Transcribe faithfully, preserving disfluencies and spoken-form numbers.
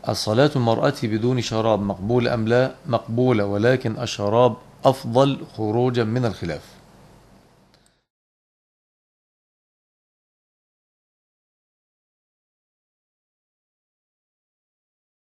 الصلاة المرأة بدون شراب مقبولة أم لا؟ مقبولة، ولكن الشراب أفضل خروجا من الخلاف.